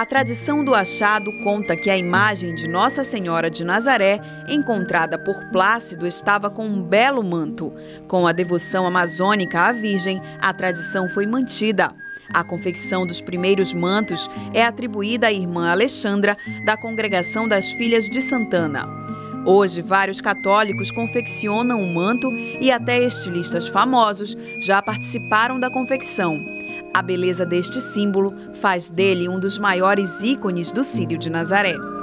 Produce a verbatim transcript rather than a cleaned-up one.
tradição do achado conta que a imagem de Nossa Senhora de Nazaré, encontrada por Plácido, estava com um belo manto. Com a devoção amazônica à Virgem, a tradição foi mantida. A confecção dos primeiros mantos é atribuída à irmã Alexandra, da Congregação das Filhas de Santana. Hoje, vários católicos confeccionam o manto e até estilistas famosos já participaram da confecção. A beleza deste símbolo faz dele um dos maiores ícones do Círio de Nazaré.